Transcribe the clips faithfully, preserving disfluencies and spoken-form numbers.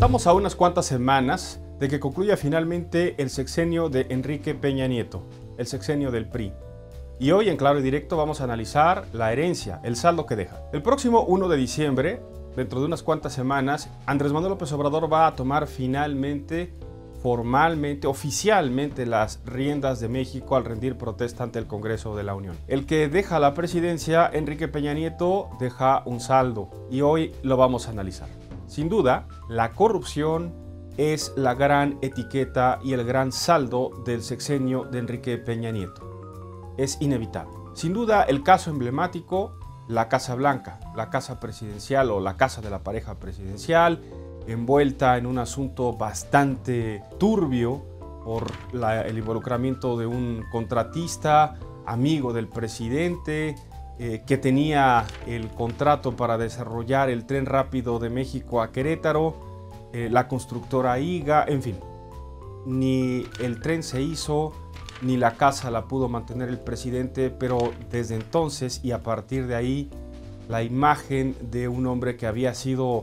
Estamos a unas cuantas semanas de que concluya finalmente el sexenio de Enrique Peña Nieto, el sexenio del P R I. Y hoy en Claro y Directo vamos a analizar la herencia, el saldo que deja. El próximo primero de diciembre, dentro de unas cuantas semanas, Andrés Manuel López Obrador va a tomar finalmente, formalmente, oficialmente las riendas de México al rendir protesta ante el Congreso de la Unión. El que deja la presidencia, Enrique Peña Nieto, deja un saldo y hoy lo vamos a analizar. Sin duda, la corrupción es la gran etiqueta y el gran saldo del sexenio de Enrique Peña Nieto. Es inevitable. Sin duda, el caso emblemático, la Casa Blanca, la casa presidencial o la casa de la pareja presidencial, envuelta en un asunto bastante turbio por la, el involucramiento de un contratista, amigo del presidente, eh, que tenía el contrato para desarrollar el tren rápido de México a Querétaro, eh, la constructora I G A, en fin. Ni el tren se hizo, ni la casa la pudo mantener el presidente, pero desde entonces y a partir de ahí, la imagen de un hombre que había sido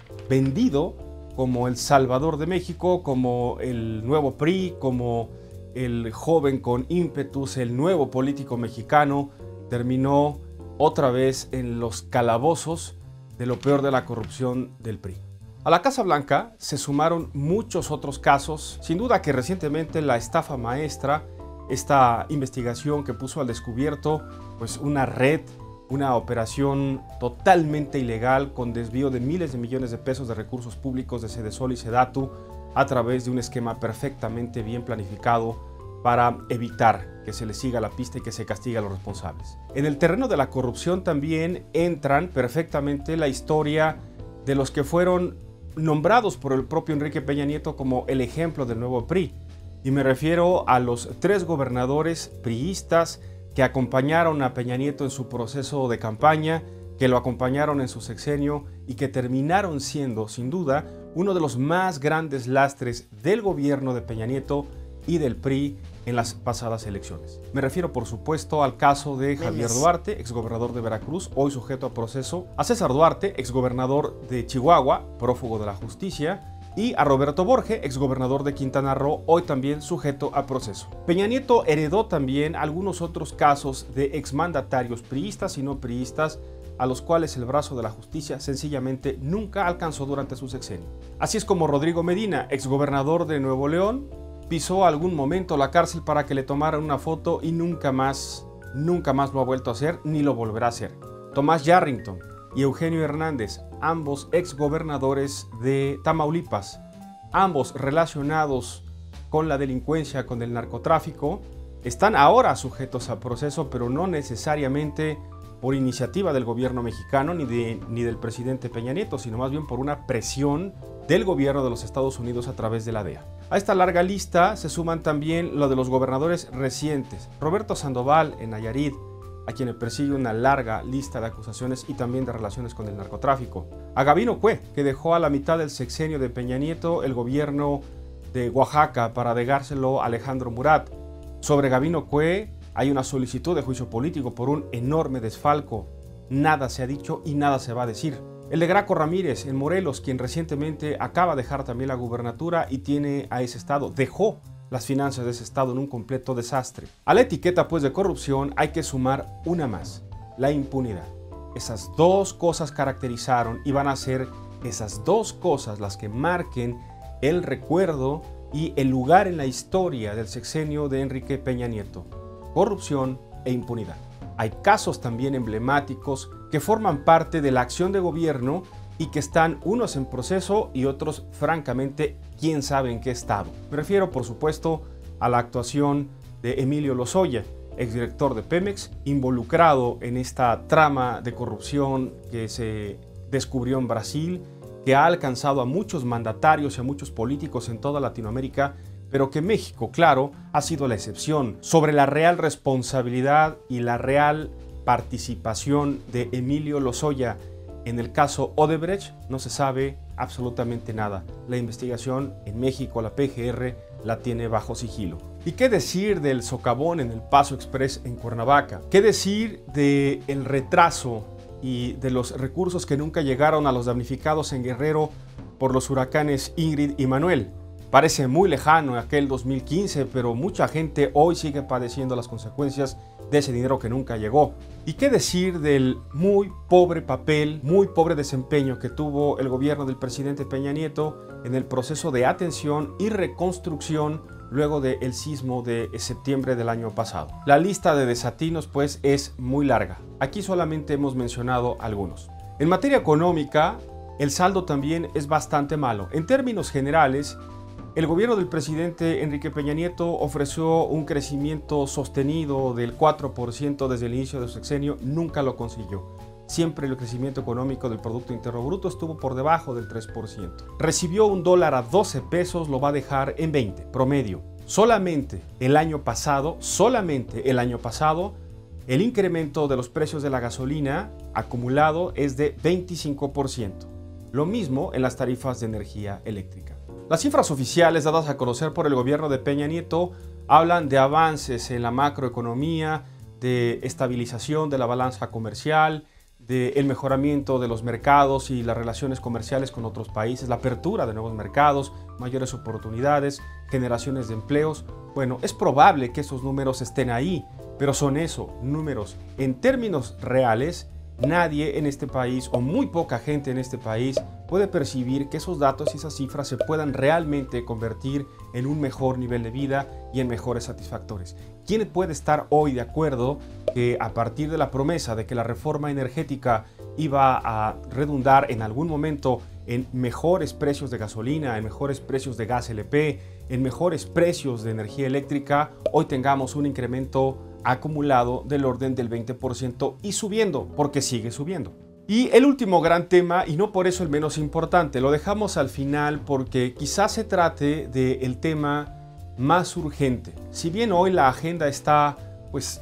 vendido como el Salvador de México, como el nuevo P R I, como el joven con ímpetus, el nuevo político mexicano, terminó otra vez en los calabozos de lo peor de la corrupción del P R I. A la Casa Blanca se sumaron muchos otros casos, sin duda que recientemente la estafa maestra, esta investigación que puso al descubierto pues una red, una operación totalmente ilegal con desvío de miles de millones de pesos de recursos públicos de Sedesol y Sedatu a través de un esquema perfectamente bien planificado para evitar que se le siga la pista y que se castigue a los responsables. En el terreno de la corrupción también entran perfectamente la historia de los que fueron nombrados por el propio Enrique Peña Nieto como el ejemplo del nuevo P R I. Y me refiero a los tres gobernadores priistas que acompañaron a Peña Nieto en su proceso de campaña, que lo acompañaron en su sexenio y que terminaron siendo, sin duda, uno de los más grandes lastres del gobierno de Peña Nieto y del P R I en las pasadas elecciones. Me refiero, por supuesto, al caso de Javier Duarte, exgobernador de Veracruz, hoy sujeto a proceso, a César Duarte, exgobernador de Chihuahua, prófugo de la justicia, y a Roberto Borge, exgobernador de Quintana Roo, hoy también sujeto a proceso. Peña Nieto heredó también algunos otros casos de exmandatarios priistas y no priistas, a los cuales el brazo de la justicia sencillamente nunca alcanzó durante su sexenio. Así es como Rodrigo Medina, exgobernador de Nuevo León, pisó algún momento la cárcel para que le tomaran una foto y nunca más, nunca más lo ha vuelto a hacer ni lo volverá a hacer. Tomás Yarrington y Eugenio Hernández, ambos exgobernadores de Tamaulipas, ambos relacionados con la delincuencia, con el narcotráfico, están ahora sujetos a proceso, pero no necesariamente por iniciativa del gobierno mexicano ni, de, ni del presidente Peña Nieto, sino más bien por una presión del gobierno de los Estados Unidos a través de la D E A. A esta larga lista se suman también lo de los gobernadores recientes. Roberto Sandoval en Nayarit, a quien le persigue una larga lista de acusaciones y también de relaciones con el narcotráfico. A Gabino Cue, que dejó a la mitad del sexenio de Peña Nieto el gobierno de Oaxaca para dejárselo a Alejandro Murat. Sobre Gabino Cue hay una solicitud de juicio político por un enorme desfalco. Nada se ha dicho y nada se va a decir. El de Graco Ramírez en Morelos, quien recientemente acaba de dejar también la gubernatura y tiene a ese estado, dejó las finanzas de ese estado en un completo desastre. A la etiqueta pues de corrupción hay que sumar una más, la impunidad. Esas dos cosas caracterizaron y van a ser esas dos cosas las que marquen el recuerdo y el lugar en la historia del sexenio de Enrique Peña Nieto. Corrupción e impunidad. Hay casos también emblemáticos que forman parte de la acción de gobierno y que están unos en proceso y otros, francamente, quién sabe en qué estado. Me refiero, por supuesto, a la actuación de Emilio Lozoya, exdirector de Pemex, involucrado en esta trama de corrupción que se descubrió en Brasil, que ha alcanzado a muchos mandatarios y a muchos políticos en toda Latinoamérica, pero que México, claro, ha sido la excepción. Sobre la real responsabilidad y la real participación de Emilio Lozoya en el caso Odebrecht no se sabe absolutamente nada. La investigación en México, la P G R, la tiene bajo sigilo. ¿Y qué decir del socavón en el Paso Express en Cuernavaca? ¿Qué decir del retraso y de los recursos que nunca llegaron a los damnificados en Guerrero por los huracanes Ingrid y Manuel. Parece muy lejano aquel dos mil quince, pero mucha gente hoy sigue padeciendo las consecuencias de ese dinero que nunca llegó. ¿Y qué decir del muy pobre papel, muy pobre desempeño que tuvo el gobierno del presidente Peña Nieto en el proceso de atención y reconstrucción luego del sismo de septiembre del año pasado? La lista de desatinos pues es muy larga. Aquí solamente hemos mencionado algunos. En materia económica, el saldo también es bastante malo. En términos generales, el gobierno del presidente Enrique Peña Nieto ofreció un crecimiento sostenido del cuatro por ciento desde el inicio de su sexenio, nunca lo consiguió. Siempre el crecimiento económico del Producto Interno Bruto estuvo por debajo del tres por ciento. Recibió un dólar a doce pesos, lo va a dejar en veinte, promedio. Solamente el año pasado, solamente el año pasado, el incremento de los precios de la gasolina acumulado es de veinticinco por ciento. Lo mismo en las tarifas de energía eléctrica. Las cifras oficiales dadas a conocer por el gobierno de Peña Nieto hablan de avances en la macroeconomía, de estabilización de la balanza comercial, del mejoramiento de los mercados y las relaciones comerciales con otros países, la apertura de nuevos mercados, mayores oportunidades, generaciones de empleos. Bueno, es probable que esos números estén ahí, pero son eso, números. En términos reales, nadie en este país, o muy poca gente en este país, puede percibir que esos datos y esas cifras se puedan realmente convertir en un mejor nivel de vida y en mejores satisfactores. ¿Quién puede estar hoy de acuerdo que a partir de la promesa de que la reforma energética iba a redundar en algún momento en mejores precios de gasolina, en mejores precios de gas L P, en mejores precios de energía eléctrica, hoy tengamos un incremento acumulado del orden del veinte por ciento y subiendo, porque sigue subiendo? Y el último gran tema, y no por eso el menos importante, lo dejamos al final porque quizás se trate del tema más urgente. Si bien hoy la agenda está pues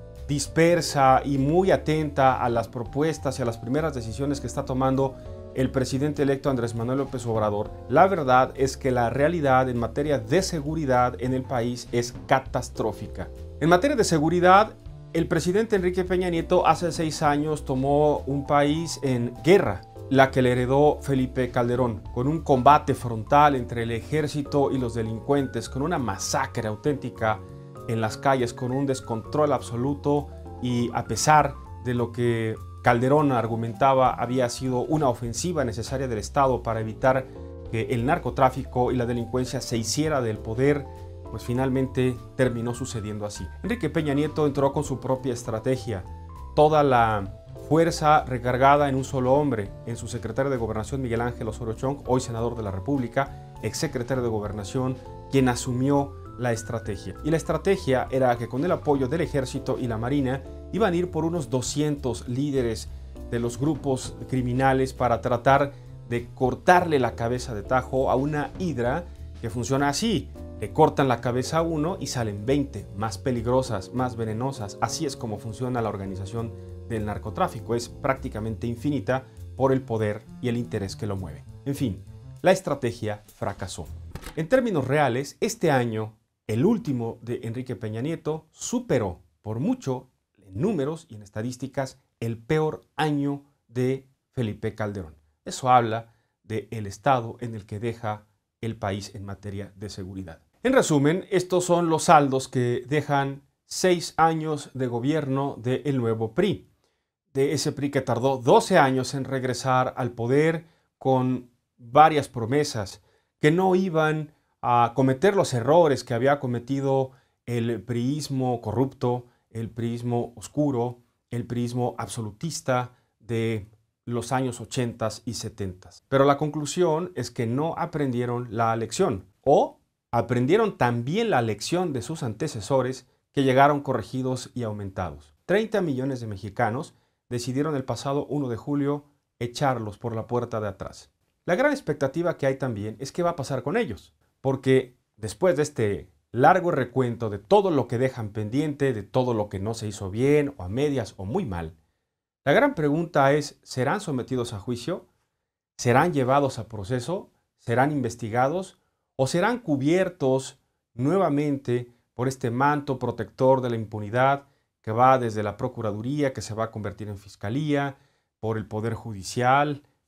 dispersa y muy atenta a las propuestas y a las primeras decisiones que está tomando el presidente electo Andrés Manuel López Obrador, la verdad es que la realidad en materia de seguridad en el país es catastrófica. En materia de seguridad, el presidente Enrique Peña Nieto hace seis años tomó un país en guerra, la que le heredó Felipe Calderón, con un combate frontal entre el ejército y los delincuentes, con una masacre auténtica en las calles, con un descontrol absoluto, y a pesar de lo que Calderón argumentaba había sido una ofensiva necesaria del Estado para evitar que el narcotráfico y la delincuencia se hiciera del poder, pues finalmente terminó sucediendo así. Enrique Peña Nieto entró con su propia estrategia, toda la fuerza recargada en un solo hombre, en su secretario de Gobernación Miguel Ángel Osorio Chong, hoy senador de la República, exsecretario de Gobernación, quien asumió la estrategia. Y la estrategia era que con el apoyo del Ejército y la Marina iban a ir por unos doscientos líderes de los grupos criminales para tratar de cortarle la cabeza de tajo a una hidra que funciona así. Le cortan la cabeza a uno y salen veinte, más peligrosas, más venenosas. Así es como funciona la organización del narcotráfico. Es prácticamente infinita por el poder y el interés que lo mueve. En fin, la estrategia fracasó. En términos reales, este año, el último de Enrique Peña Nieto, superó por mucho en números y en estadísticas el peor año de Felipe Calderón. Eso habla del estado en el que deja el país en materia de seguridad. En resumen, estos son los saldos que dejan seis años de gobierno del nuevo P R I. De ese P R I que tardó doce años en regresar al poder con varias promesas que no iban a cometer los errores que había cometido el priismo corrupto, el priismo oscuro, el priismo absolutista de los años ochenta y setenta. Pero la conclusión es que no aprendieron la lección, o aprendieron también la lección de sus antecesores que llegaron corregidos y aumentados. treinta millones de mexicanos decidieron el pasado primero de julio echarlos por la puerta de atrás. La gran expectativa que hay también es qué va a pasar con ellos, porque después de este largo recuento de todo lo que dejan pendiente, de todo lo que no se hizo bien, o a medias, o muy mal, la gran pregunta es, ¿serán sometidos a juicio? ¿Serán llevados a proceso? ¿Serán investigados? ¿O serán cubiertos nuevamente por este manto protector de la impunidad que va desde la Procuraduría, que se va a convertir en Fiscalía, por el Poder Judicial,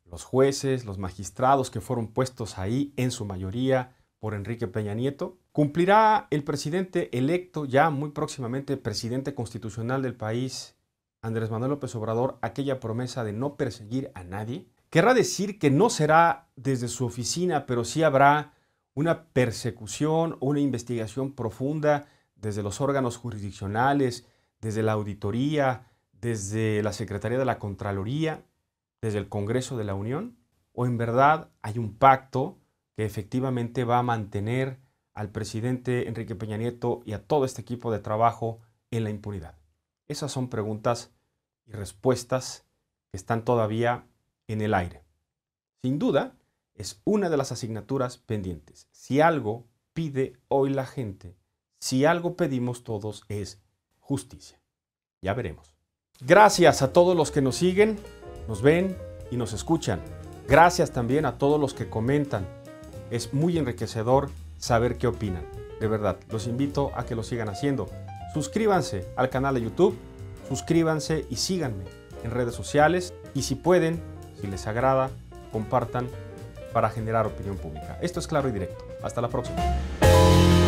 los jueces, los magistrados que fueron puestos ahí en su mayoría por Enrique Peña Nieto? ¿Cumplirá el presidente electo, ya muy próximamente presidente constitucional del país, Andrés Manuel López Obrador, aquella promesa de no perseguir a nadie? Querrá decir que no será desde su oficina, pero sí habrá una persecución o una investigación profunda desde los órganos jurisdiccionales, desde la auditoría, desde la Secretaría de la Contraloría, desde el Congreso de la Unión. ¿O en verdad hay un pacto que efectivamente va a mantener al presidente Enrique Peña Nieto y a todo este equipo de trabajo en la impunidad? Esas son preguntas y respuestas que están todavía en el aire. Sin duda, es una de las asignaturas pendientes. Si algo pide hoy la gente, si algo pedimos todos, es justicia. Ya veremos. Gracias a todos los que nos siguen, nos ven y nos escuchan. Gracias también a todos los que comentan. Es muy enriquecedor saber qué opinan. De verdad, los invito a que lo sigan haciendo. Suscríbanse al canal de YouTube, suscríbanse y síganme en redes sociales. Y si pueden, si les agrada, compartan para generar opinión pública. Esto es Claro y Directo. Hasta la próxima.